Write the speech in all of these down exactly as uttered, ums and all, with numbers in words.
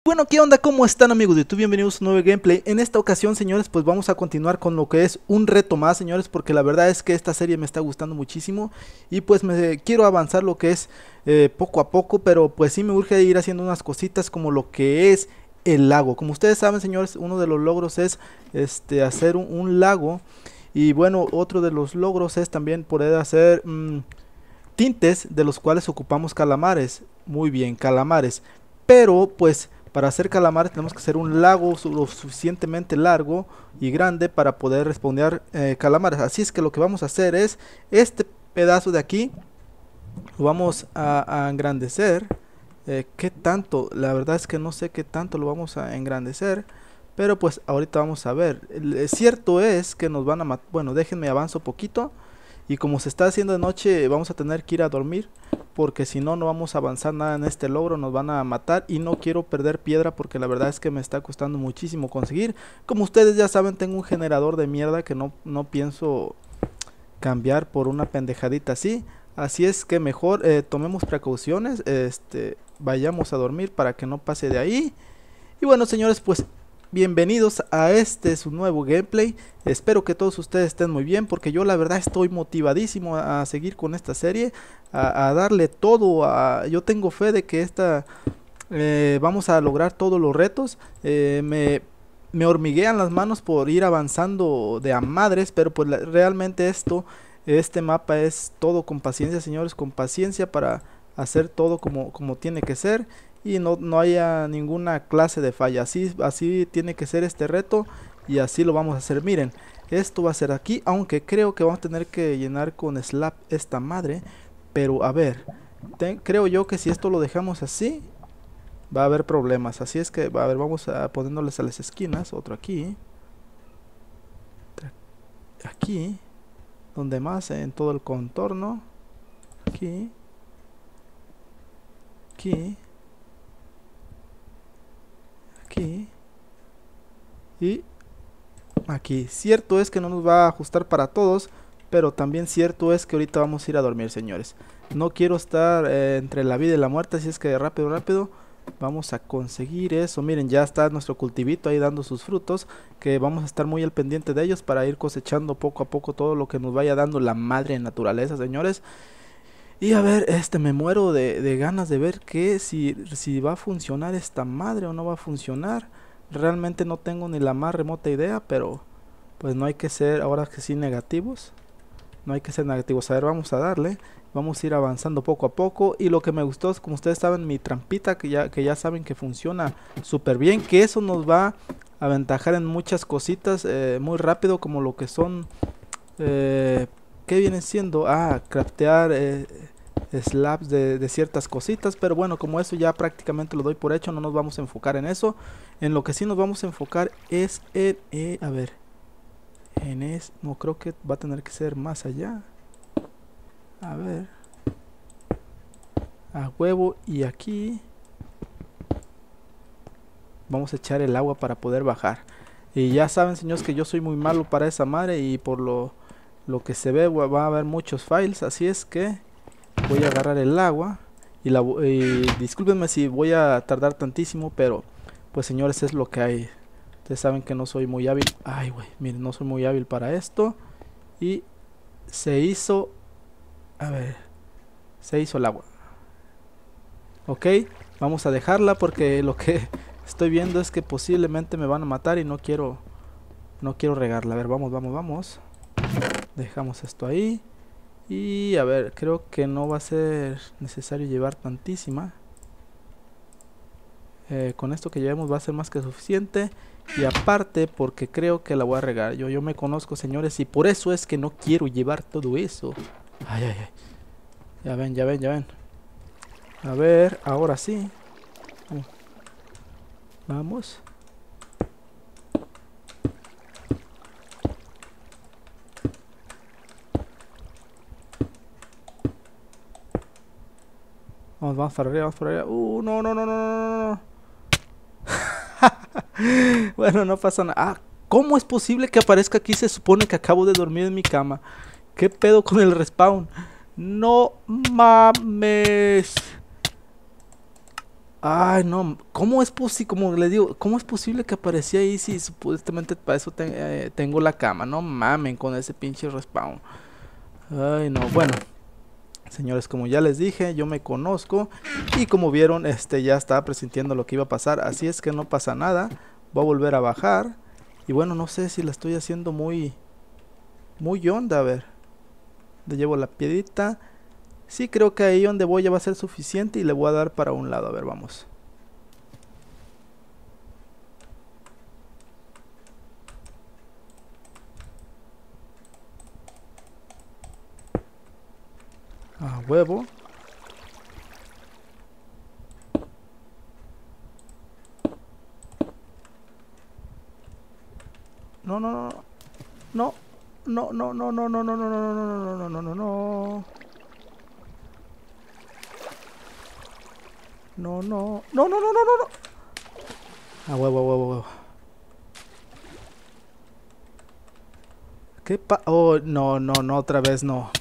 Bueno, ¿qué onda? ¿Cómo están, amigos de YouTube? Bienvenidos a un nuevo gameplay. En esta ocasión, señores, pues vamos a continuar con lo que es un reto más, señores, porque la verdad es que esta serie me está gustando muchísimo y pues me quiero avanzar lo que es eh, poco a poco, pero pues sí me urge ir haciendo unas cositas como lo que es el lago. Como ustedes saben, señores, uno de los logros es este hacer un, un lago, y bueno, otro de los logros es también poder hacer mmm, tintes de los cuales ocupamos calamares. Muy bien, calamares. Pero pues para hacer calamares tenemos que hacer un lago lo suficientemente largo y grande para poder respawnear eh, calamares. Así es que lo que vamos a hacer es este pedazo de aquí lo vamos a, a engrandecer. Eh, ¿Qué tanto? La verdad es que no sé qué tanto lo vamos a engrandecer, pero pues ahorita vamos a ver. El, cierto es que nos van a matar. Bueno, déjenme avanzo poquito. Y como se está haciendo de noche, vamos a tener que ir a dormir, porque si no, no vamos a avanzar nada en este logro, nos van a matar. Y no quiero perder piedra, porque la verdad es que me está costando muchísimo conseguir. Como ustedes ya saben, tengo un generador de mierda que no, no pienso cambiar por una pendejadita así. Así es que mejor eh, tomemos precauciones, este, vayamos a dormir para que no pase de ahí. Y bueno, señores, pues bienvenidos a este su nuevo gameplay. Espero que todos ustedes estén muy bien, porque yo la verdad estoy motivadísimo a, a seguir con esta serie, a, a darle todo. A, yo tengo fe de que esta eh, vamos a lograr todos los retos. Eh, me, me hormiguean las manos por ir avanzando de a madres, pero pues la, realmente esto, este mapa es todo con paciencia, señores, con paciencia para hacer todo como, como tiene que ser. Y no, no haya ninguna clase de falla. Así, así tiene que ser este reto. Y así lo vamos a hacer. Miren, esto va a ser aquí. Aunque creo que vamos a tener que llenar con slab esta madre. Pero a ver, ten, creo yo que si esto lo dejamos así, va a haber problemas. Así es que, a ver, vamos a poniéndoles a las esquinas. Otro aquí. Aquí. Donde más, en todo el contorno. Aquí. Aquí. Aquí y aquí. Cierto es que no nos va a ajustar para todos, pero también cierto es que ahorita vamos a ir a dormir, señores. No quiero estar eh, entre la vida y la muerte, así es que rápido, rápido vamos a conseguir eso. Miren, ya está nuestro cultivito ahí dando sus frutos, que vamos a estar muy al pendiente de ellos para ir cosechando poco a poco todo lo que nos vaya dando la madre naturaleza, señores. Y a ver, este, me muero de, de ganas de ver que si, si va a funcionar esta madre o no va a funcionar. Realmente no tengo ni la más remota idea, pero pues no hay que ser, ahora que sí, negativos. No hay que ser negativos. A ver, vamos a darle. Vamos a ir avanzando poco a poco. Y lo que me gustó es, como ustedes saben, mi trampita, que ya, que ya saben que funciona súper bien. Que eso nos va a aventajar en muchas cositas eh, muy rápido, como lo que son... Eh, ¿Qué viene siendo? Ah, craftear eh, slabs de, de ciertas cositas. Pero bueno, como eso ya prácticamente lo doy por hecho, no nos vamos a enfocar en eso. En lo que sí nos vamos a enfocar es en... Eh, a ver. En es... No, creo que va a tener que ser más allá. A ver. A huevo. Y aquí vamos a echar el agua para poder bajar. Y ya saben, señores, que yo soy muy malo para esa madre. Y por lo... Lo que se ve va a haber muchos files, así es que voy a agarrar el agua y, la, y discúlpenme si voy a tardar tantísimo, pero pues, señores, es lo que hay. Ustedes saben que no soy muy hábil. Ay, güey, miren, no soy muy hábil para esto. Y se hizo, a ver, se hizo el agua. Ok, vamos a dejarla porque lo que estoy viendo es que posiblemente me van a matar y no quiero, no quiero regarla. A ver, vamos, vamos, vamos. Dejamos esto ahí. Y a ver, creo que no va a ser necesario llevar tantísima. Eh, con esto que llevemos va a ser más que suficiente. Y aparte, porque creo que la voy a regar. Yo, yo me conozco, señores, y por eso es que no quiero llevar todo eso. Ay, ay, ay. Ya ven, ya ven, ya ven. A ver, ahora sí. Uh. Vamos. Vamos, vamos para arriba, vamos para arriba. Uh, no, no, no, no, no, no. Bueno, no pasa nada. Ah, ¿cómo es posible que aparezca aquí? Se supone que acabo de dormir en mi cama. ¿Qué pedo con el respawn? No mames. Ay, no, ¿cómo es posible, como le digo, cómo es posible que aparecía ahí si supuestamente para eso te- eh, tengo la cama? No mamen con ese pinche respawn. Ay, no, bueno, señores, como ya les dije, yo me conozco y como vieron, este ya estaba presintiendo lo que iba a pasar, así es que no pasa nada. Voy a volver a bajar y bueno, no sé si la estoy haciendo muy muy onda, a ver. Le llevo la piedrita. Sí, creo que ahí donde voy ya va a ser suficiente y le voy a dar para un lado, a ver, vamos. A huevo. No, no, no. No. No, no, no, no, no, no, no, no, no, no, no, no, no, no. No, no. No, no, no, no, no, no. A huevo, a huevo, a huevo. ¿Qué pa? Oh, no, no, no, otra vez no.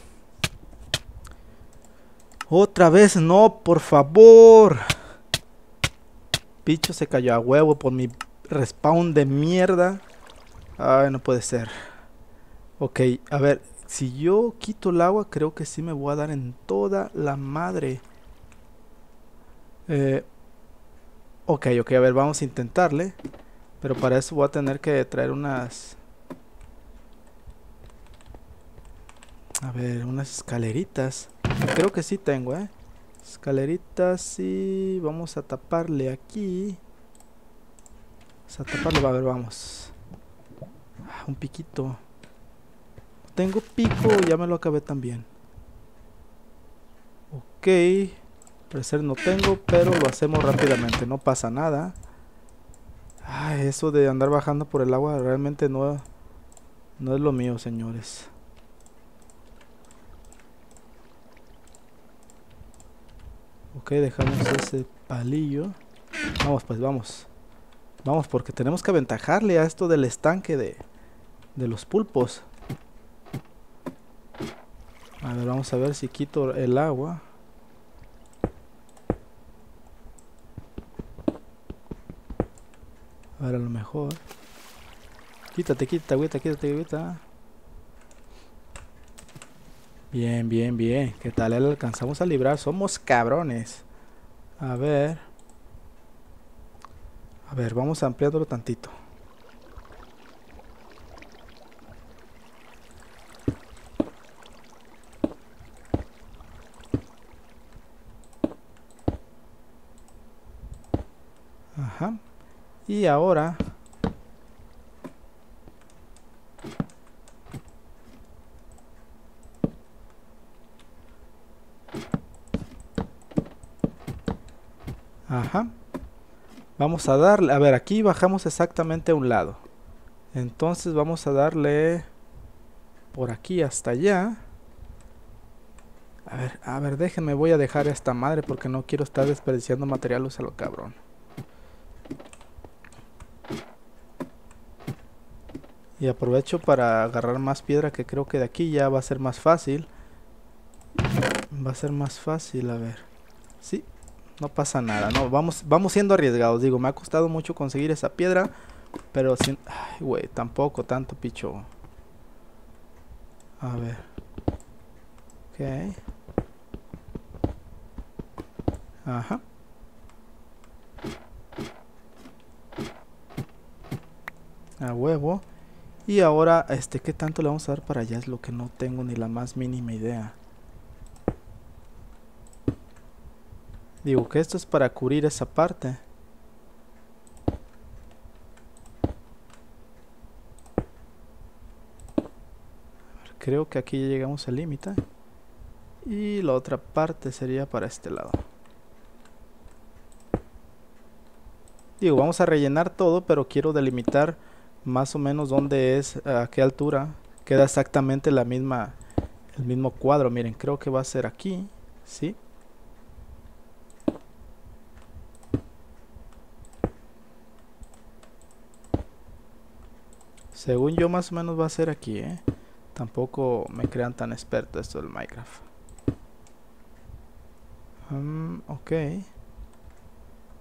Otra vez no, por favor. Picho se cayó a huevo por mi respawn de mierda. Ay, no puede ser. Ok, a ver, si yo quito el agua, creo que sí me voy a dar en toda la madre. Eh, ok, ok, a ver, vamos a intentarle. Pero para eso voy a tener que traer unas... A ver, unas escaleritas. Creo que sí tengo, ¿eh? Escaleritas y... Vamos a taparle aquí. Vamos a taparle, a ver, vamos. Ah, un piquito. Tengo pico, ya me lo acabé también. Ok. Parecer no tengo, pero lo hacemos rápidamente, no pasa nada. Ay, eso de andar bajando por el agua realmente no, no es lo mío, señores. Ok, dejamos ese palillo. Vamos, pues vamos. Vamos, porque tenemos que aventajarle a esto del estanque de, de los pulpos. A ver, vamos a ver si quito el agua. A ver, a lo mejor. Quítate, quítate, agüita, quítate, agüita. Bien, bien, bien. ¿Qué tal? Le alcanzamos a librar. Somos cabrones. A ver. A ver, vamos ampliándolo tantito. Ajá. Y ahora... Ajá. Vamos a darle... A ver, aquí bajamos exactamente a un lado. Entonces vamos a darle... Por aquí hasta allá. A ver, a ver, déjenme, voy a dejar esta madre porque no quiero estar desperdiciando materiales a lo cabrón. Y aprovecho para agarrar más piedra, que creo que de aquí ya va a ser más fácil. Va a ser más fácil, a ver. Sí, no pasa nada, no, vamos, vamos siendo arriesgados. Digo, me ha costado mucho conseguir esa piedra, pero sin... Ay, güey, tampoco tanto, picho. A ver. Ok. Ajá. A huevo. Y ahora, este, ¿qué tanto le vamos a dar para allá? Es lo que no tengo ni la más mínima idea. Digo que esto es para cubrir esa parte. Creo que aquí ya llegamos al límite. Y la otra parte sería para este lado. Digo, vamos a rellenar todo, pero quiero delimitar más o menos dónde es, a qué altura. Queda exactamente la misma, el mismo cuadro. Miren, creo que va a ser aquí, ¿sí? Según yo más o menos va a ser aquí, ¿eh? Tampoco me crean tan experto esto del Minecraft. Um, ok.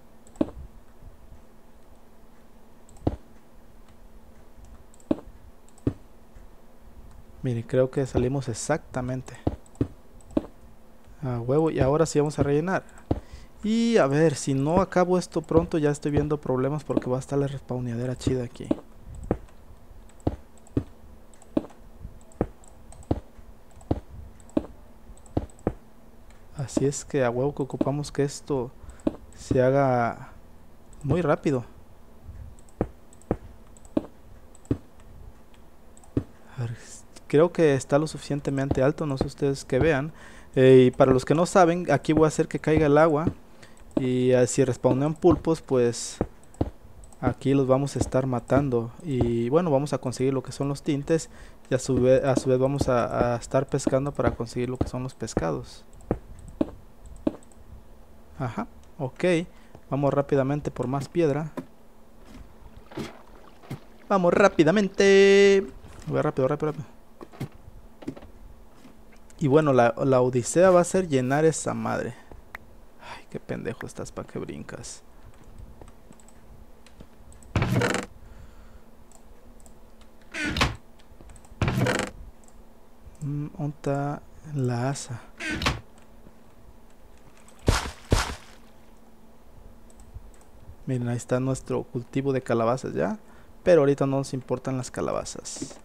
Miren, creo que salimos exactamente a huevo. Y ahora sí vamos a rellenar. Y a ver, si no acabo esto pronto, ya estoy viendo problemas porque va a estar la respawneadera chida aquí. Así es que a huevo que ocupamos que esto se haga muy rápido. A ver, creo que está lo suficientemente alto, no sé ustedes que vean. Eh, y para los que no saben, aquí voy a hacer que caiga el agua. Y uh, si respawnean pulpos, pues aquí los vamos a estar matando. Y bueno, vamos a conseguir lo que son los tintes. Y a su vez, a su vez vamos a, a estar pescando para conseguir lo que son los pescados. Ajá, ok. Vamos rápidamente por más piedra. Vamos rápidamente. Voy rápido, rápido, rápido. Y bueno, la, la odisea va a ser llenar esa madre. Ay, qué pendejo estás, pa' que brincas. Mm, ¿dónde está la asa? Miren, ahí está nuestro cultivo de calabazas ya. Pero ahorita no nos importan las calabazas.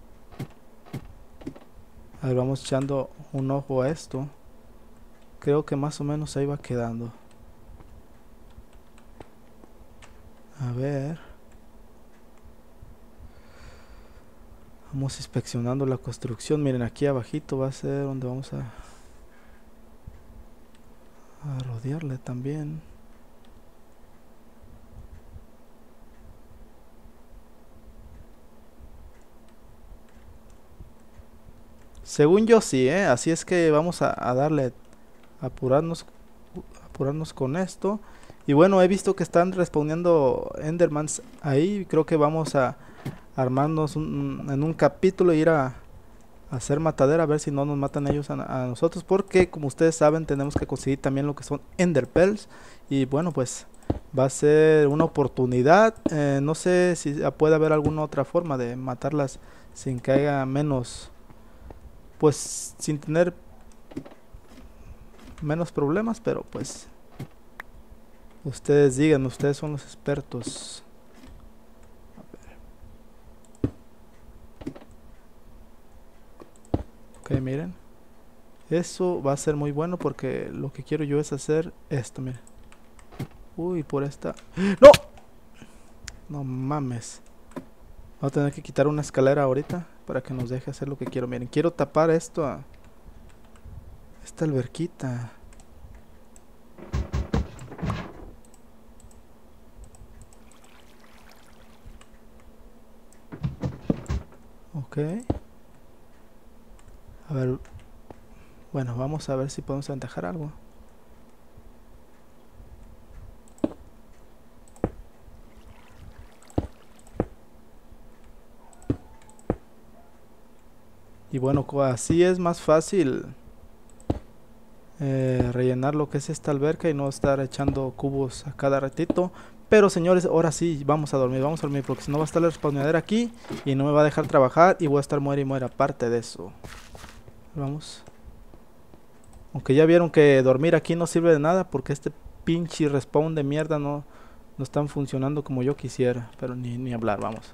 A ver, vamos echando un ojo a esto. Creo que más o menos ahí va quedando. A ver. Vamos inspeccionando la construcción. Miren, aquí abajito va a ser donde vamos a, a rodearle también. Según yo sí, ¿eh? Así es que vamos a, a darle, a apurarnos, apurarnos con esto. Y bueno, he visto que están respawneando Endermans ahí. Creo que vamos a armarnos un, en un capítulo e ir a, a hacer matadera, a ver si no nos matan ellos a, a nosotros. Porque como ustedes saben, tenemos que conseguir también lo que son Ender Pearls. Y bueno, pues va a ser una oportunidad. Eh, no sé si puede haber alguna otra forma de matarlas sin que haya menos... Pues sin tener menos problemas, pero pues ustedes digan, ustedes son los expertos. A ver. Ok, miren. Eso va a ser muy bueno porque lo que quiero yo es hacer esto, miren. Uy, por esta... ¡No! No mames. Voy a tener que quitar una escalera ahorita para que nos deje hacer lo que quiero. Miren, quiero tapar esto a esta alberquita. Ok. A ver. Bueno, vamos a ver si podemos dejar algo. Y bueno, así es más fácil eh, rellenar lo que es esta alberca y no estar echando cubos a cada ratito. Pero señores, ahora sí, vamos a dormir, vamos a dormir porque si no va a estar la respawneadera aquí y no me va a dejar trabajar y voy a estar muere y muere aparte de eso. Vamos. Aunque ya vieron que dormir aquí no sirve de nada porque este pinche respawn de mierda no, no están funcionando como yo quisiera. Pero ni, ni hablar, vamos.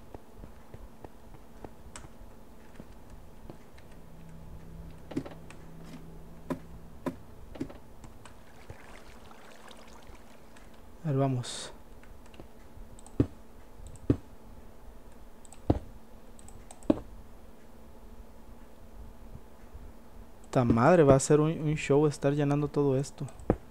A ver, vamos. Esta madre va a ser un, un show estar llenando todo esto.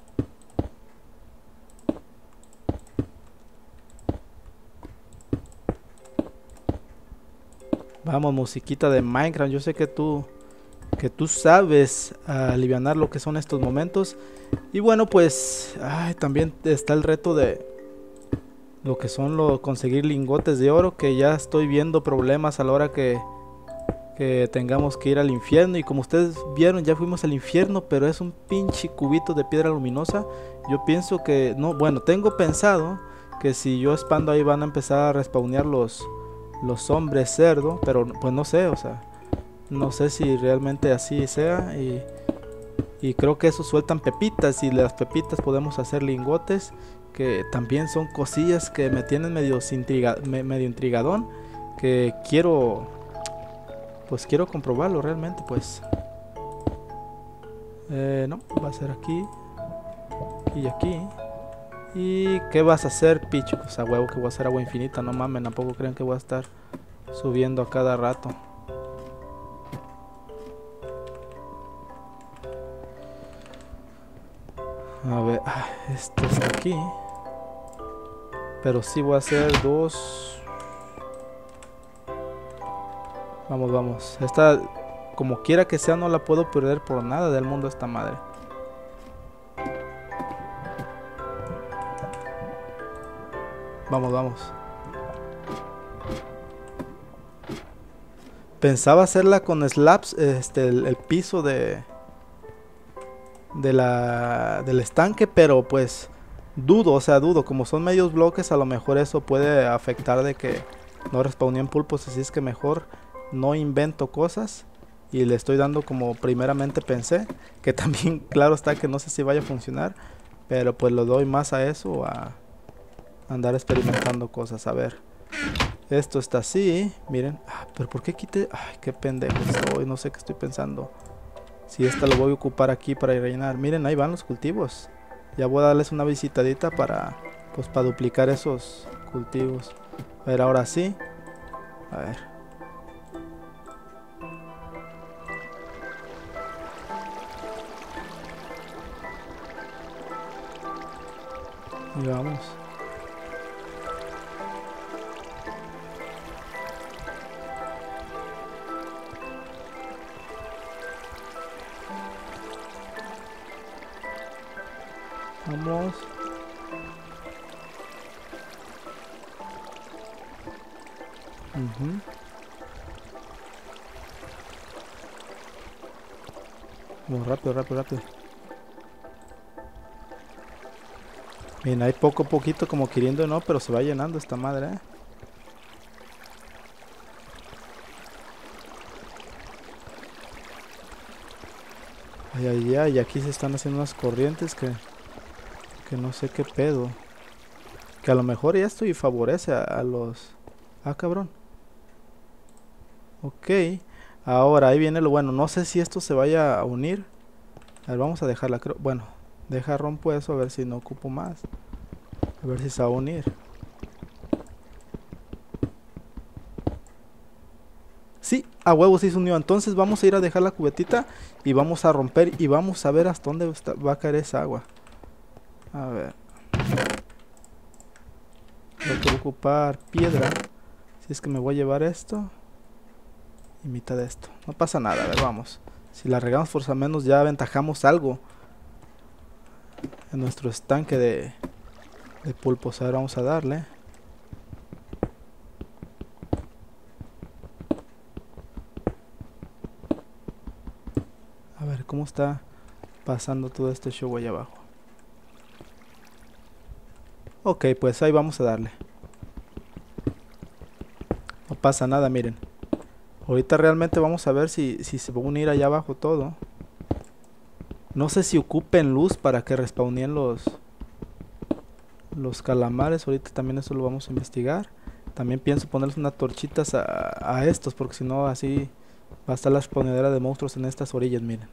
Vamos, musiquita de Minecraft. Yo sé que tú que tú sabes alivianar lo que son estos momentos. Y bueno, pues ay, también está el reto de lo que son lo conseguir lingotes de oro, que ya estoy viendo problemas a la hora que que tengamos que ir al infierno. Y como ustedes vieron, ya fuimos al infierno, pero es un pinche cubito de piedra luminosa. Yo pienso que no, bueno, tengo pensado que si yo expando ahí van a empezar a respawnear los los hombres cerdo, pero pues no sé, o sea, No sé si realmente así sea. Y, y creo que eso sueltan pepitas. Y las pepitas podemos hacer lingotes. Que también son cosillas que me tienen medio, intriga, me, medio intrigadón. Que quiero... Pues quiero comprobarlo realmente, pues. Eh, no, va a ser aquí. Y aquí. ¿Y qué vas a hacer, picho? Pues a huevo que voy a hacer agua infinita. No mames, tampoco creen que voy a estar subiendo a cada rato. A ver, esto está aquí. Pero sí voy a hacer dos. Vamos, vamos. Esta, como quiera que sea, no la puedo perder por nada del mundo esta madre. Vamos, vamos. Pensaba hacerla con slabs, este, el, el piso de... De la... Del estanque, pero pues... Dudo, o sea, dudo. Como son medios bloques, a lo mejor eso puede afectar de que no respawnen pulpos. Así es que mejor no invento cosas y le estoy dando como primeramente pensé. Que también, claro está que no sé si vaya a funcionar, pero pues lo doy más a eso, a andar experimentando cosas. A ver, esto está así, miren. Ah, pero ¿por qué quité? Ay, qué pendejo estoy, no sé qué estoy pensando. Si esta lo voy a ocupar aquí para rellenar. Miren, ahí van los cultivos. Ya voy a darles una visitadita para, pues, para duplicar esos cultivos. A ver, ahora sí. A ver. Y vamos. Vamos. Uh-huh. Vamos rápido, rápido, rápido. Miren, hay poco a poquito como queriendo, no, pero se va llenando esta madre, ¿eh? Ay, ay, ay, y aquí se están haciendo unas corrientes que... Que no sé qué pedo. Que a lo mejor ya esto y favorece a, a los... Ah, cabrón. Ok. Ahora, ahí viene lo bueno. No sé si esto se vaya a unir. A ver, vamos a dejarla, creo. Bueno, deja rompo eso a ver si no ocupo más. A ver si se va a unir. Sí, a huevo sí se unió. Entonces vamos a ir a dejar la cubetita y vamos a romper y vamos a ver hasta dónde está, va a caer esa agua. A ver. Creo que voy a ocupar piedra. Si es que me voy a llevar esto y mitad de esto. No pasa nada, a ver, vamos. Si la regamos por lo menos ya aventajamos algo en nuestro estanque de, de pulpos. A ver, vamos a darle. A ver, ¿cómo está pasando todo este show allá abajo? Ok, pues ahí vamos a darle. No pasa nada, miren. Ahorita realmente vamos a ver si, si se va a unir allá abajo todo. No sé si ocupen luz para que respawneen los, los calamares. Ahorita también eso lo vamos a investigar. También pienso ponerles unas torchitas a, a estos, porque si no así va a estar la spawnadera de monstruos en estas orillas, miren.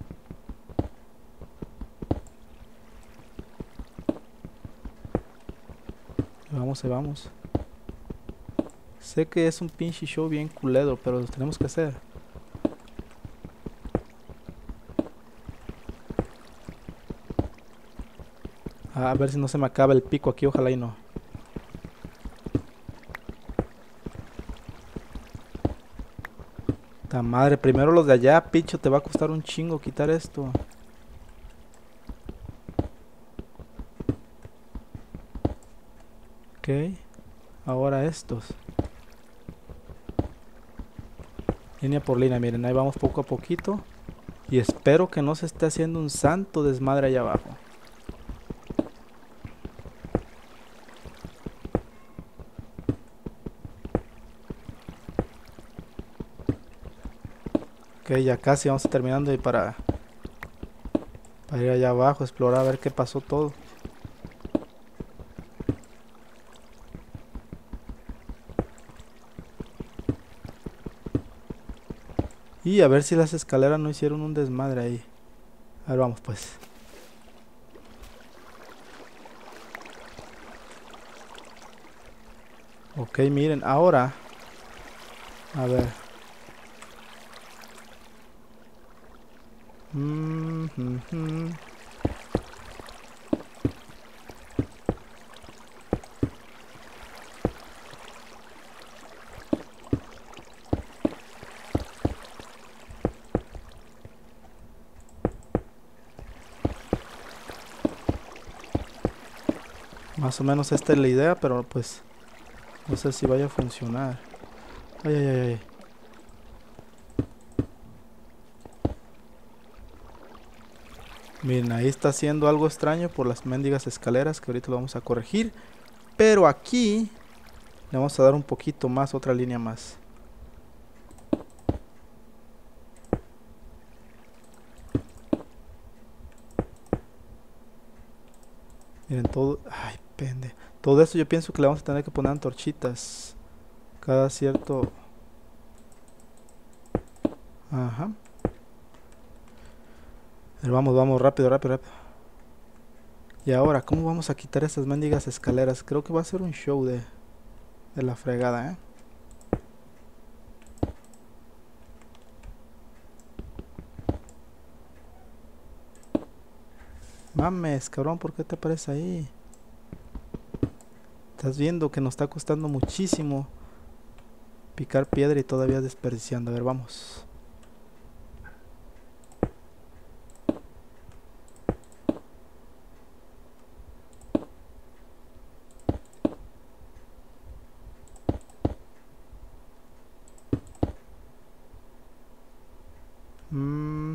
Vamos, ahí vamos. Sé que es un pinche show bien culero, pero lo tenemos que hacer. A ver si no se me acaba el pico aquí, ojalá y no. Ta madre, primero los de allá, picho, te va a costar un chingo quitar esto. Ok, ahora estos. Línea por línea, miren, ahí vamos poco a poquito. Y espero que no se esté haciendo un santo desmadre allá abajo. Ok, ya casi vamos terminando y para, para ir allá abajo, explorar, a ver qué pasó todo. Y a ver si las escaleras no hicieron un desmadre ahí. A ver, vamos pues. Ok, miren, ahora. A ver. Mm, mm, mm. Más o menos esta es la idea, pero pues no sé si vaya a funcionar. Ay, ay, ay, ay. Miren, ahí está haciendo algo extraño por las mendigas escaleras que ahorita lo vamos a corregir. Pero aquí le vamos a dar un poquito más, otra línea más. Miren todo. Ay, pende. Todo esto yo pienso que le vamos a tener que poner antorchitas. Cada cierto. Ajá. A ver, vamos, vamos, rápido, rápido, rápido. Y ahora, ¿cómo vamos a quitar esas mendigas escaleras? Creo que va a ser un show de, de la fregada, ¿eh? Mames, cabrón, ¿por qué te aparece ahí? Estás viendo que nos está costando muchísimo picar piedra y todavía desperdiciando. A ver, vamos. Mm.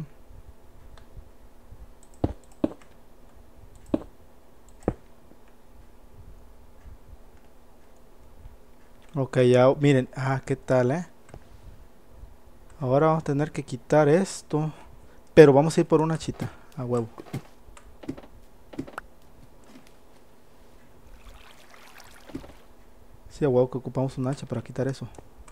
Ok, ya, miren. Ah, ¿qué tal, eh? Ahora vamos a tener que quitar esto. Pero vamos a ir por una chita. A huevo. Sí, a huevo que ocupamos un hacha para quitar eso.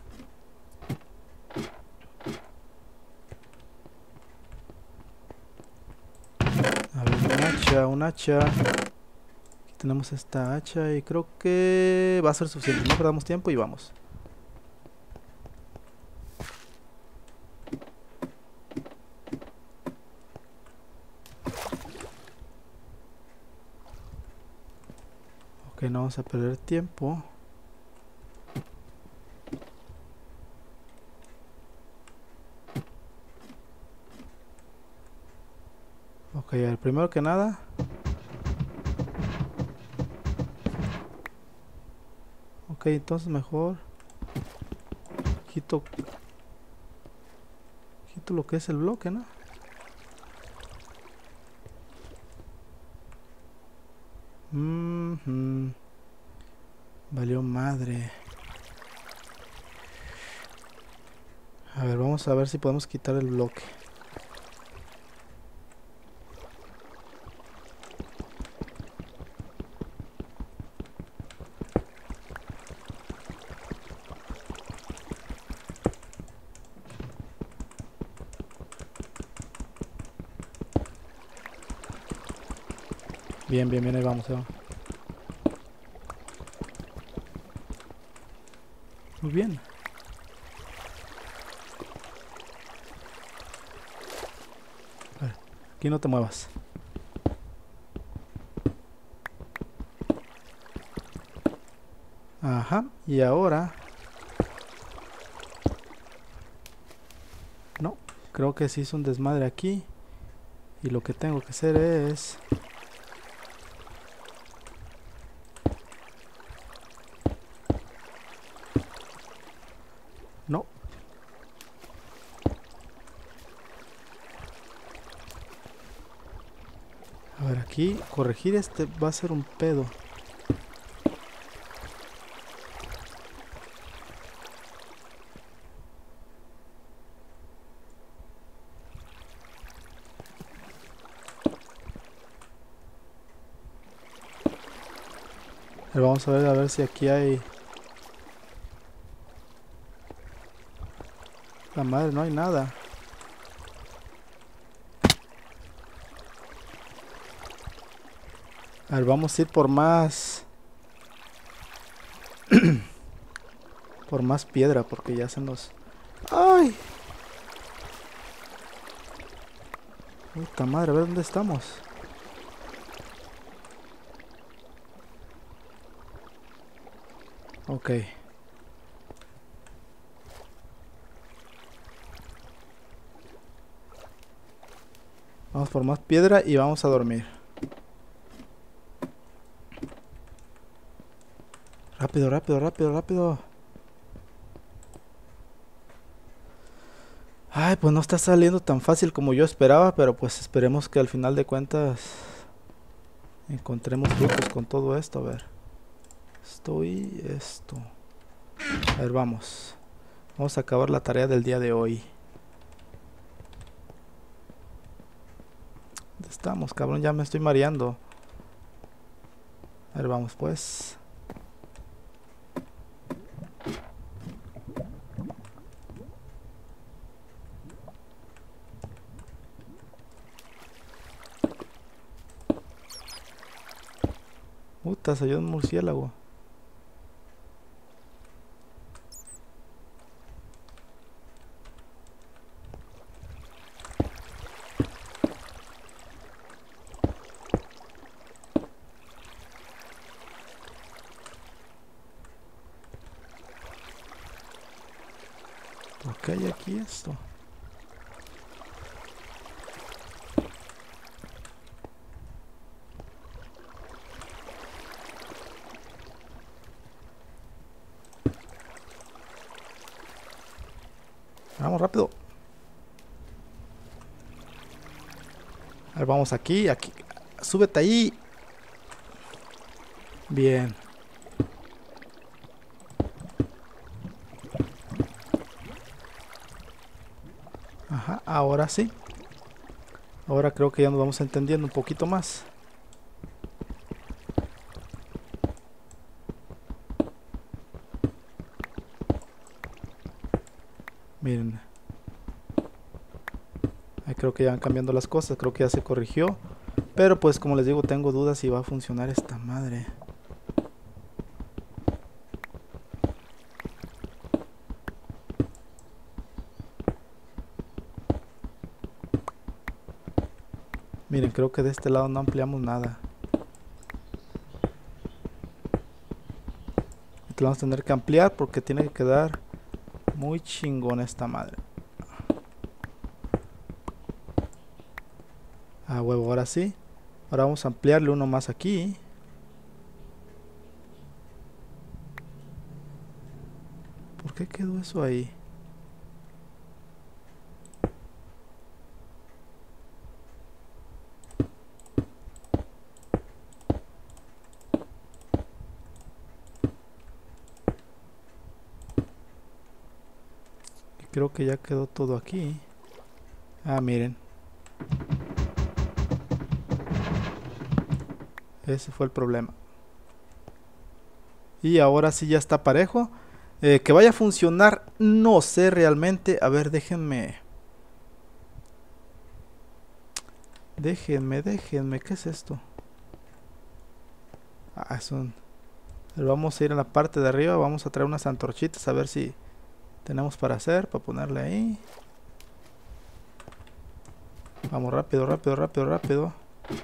A ver, un hacha, un hacha. Aquí tenemos esta hacha y creo que va a ser suficiente. No perdamos tiempo y vamos. Ok, no vamos a perder tiempo. Ok, a ver, primero que nada. Ok, entonces mejor quito, quito lo que es el bloque, ¿no? Mm-hmm. Valió madre. A ver, vamos a ver si podemos quitar el bloque. Bien, bien, bien, ahí vamos, ahí vamos. Muy bien. A ver, aquí no te muevas. Ajá, y ahora... No, creo que se hizo un desmadre aquí. Y lo que tengo que hacer es... No. A ver, aquí corregir este va a ser un pedo. A ver, vamos a ver, a ver si aquí hay... La madre, no hay nada. A ver, vamos a ir por más... por más piedra, porque ya se nos... ¡Ay! Puta madre, a ver dónde estamos. Ok. Vamos por más piedra y vamos a dormir. Rápido, rápido, rápido, rápido. Ay, pues no está saliendo tan fácil como yo esperaba, pero pues esperemos que al final de cuentas encontremos frutos con todo esto. A ver. Esto y esto. A ver, vamos. Vamos a acabar la tarea del día de hoy. ¿Dónde estamos, cabrón? Ya me estoy mareando. A ver, vamos pues. Puta, salió un murciélago. ¿Por qué hay aquí esto? Vamos rápido. A ver, vamos aquí, aquí. Súbete ahí. Bien. Ajá, ahora sí. Ahora creo que ya nos vamos entendiendo un poquito más. Miren. Ahí creo que ya van cambiando las cosas. Creo que ya se corrigió. Pero pues como les digo, tengo dudas si va a funcionar esta madre. Miren, creo que de este lado no ampliamos nada. Lo vamos a tener que ampliar porque tiene que quedar muy chingón esta madre. Ah, huevo, ahora sí. Ahora vamos a ampliarle uno más aquí. ¿Por qué quedó eso ahí? Creo que ya quedó todo aquí. Ah, miren. Ese fue el problema. Y ahora sí ya está parejo. Eh, que vaya a funcionar, no sé realmente. A ver, déjenme. Déjenme, déjenme. ¿Qué es esto? Ah, es un... Vamos a ir a la parte de arriba. Vamos a traer unas antorchitas a ver si tenemos para hacer. Para ponerle ahí. Vamos rápido, rápido, rápido, rápido.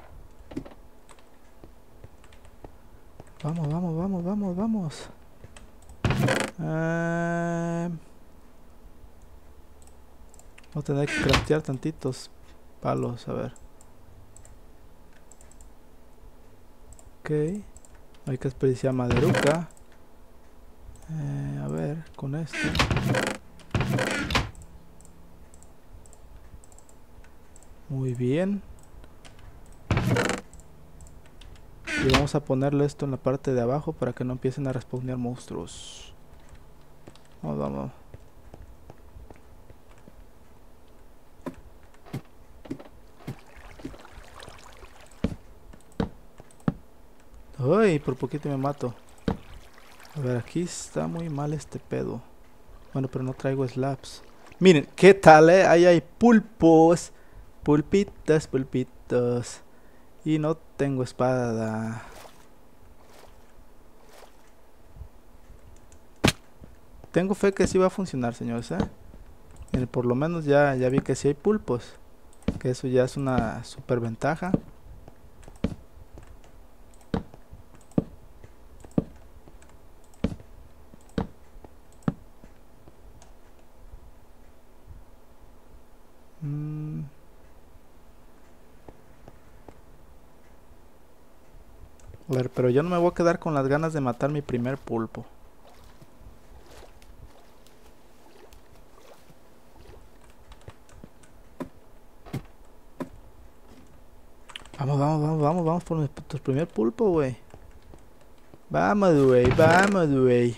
Vamos, vamos, vamos, vamos, vamos. Uh, Voy a tener que craftear tantitos palos, a ver. Ok. Hay que desperdiciar maderuca. Eh, a ver, con esto. Muy bien. Y vamos a ponerle esto en la parte de abajo para que no empiecen a respawnear monstruos. Vamos, vamos. Uy, por poquito me mato. A ver, aquí está muy mal este pedo. Bueno, pero no traigo slabs. Miren, ¿qué tal, eh? Ahí hay pulpos. Pulpitos, pulpitos. Y no tengo espada. Tengo fe que sí va a funcionar, señores, ¿eh? Miren, por lo menos ya, ya vi que sí hay pulpos. Que eso ya es una super ventaja. Mm. A ver, pero yo no me voy a quedar con las ganas de matar mi primer pulpo. Vamos, vamos, vamos, vamos, vamos por nuestro primer pulpo, güey. Vamos, güey, vamos, güey.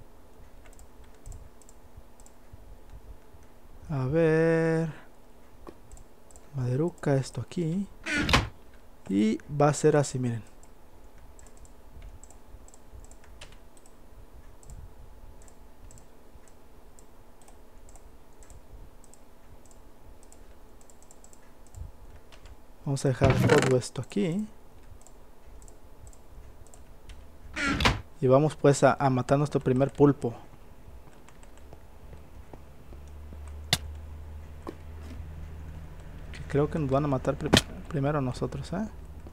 A ver. Maderuca, esto aquí. Y va a ser así, miren. Vamos a dejar todo esto aquí. Y vamos pues a, a matar nuestro primer pulpo. Que creo que nos van a matar pri primero nosotros, ¿eh?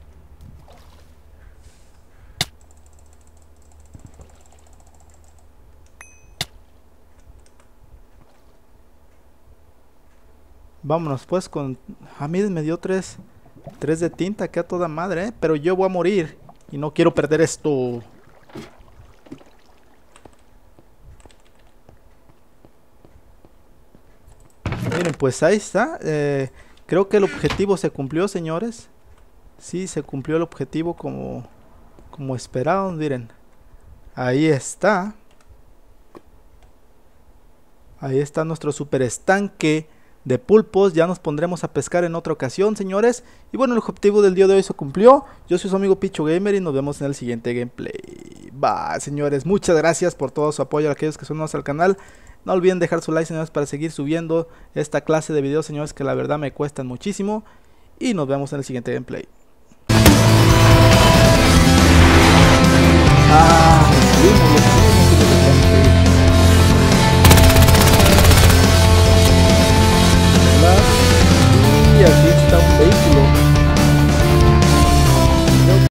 Vámonos pues con... Ah, miren, me dio tres... Tres de tinta, que a toda madre, ¿eh? Pero yo voy a morir. Y no quiero perder esto. Miren, pues ahí está. Eh, creo que el objetivo se cumplió, señores. Sí, se cumplió el objetivo como, como esperaban, miren. Ahí está. Ahí está nuestro super estanque de pulpos. Ya nos pondremos a pescar en otra ocasión, señores. Y bueno, el objetivo del día de hoy se cumplió. Yo soy su amigo Picho Gamer y nos vemos en el siguiente gameplay. Va, señores, muchas gracias por todo su apoyo a aquellos que son nuevos al canal. No olviden dejar su like, señores, para seguir subiendo esta clase de videos, señores, que la verdad me cuestan muchísimo. Y nos vemos en el siguiente gameplay.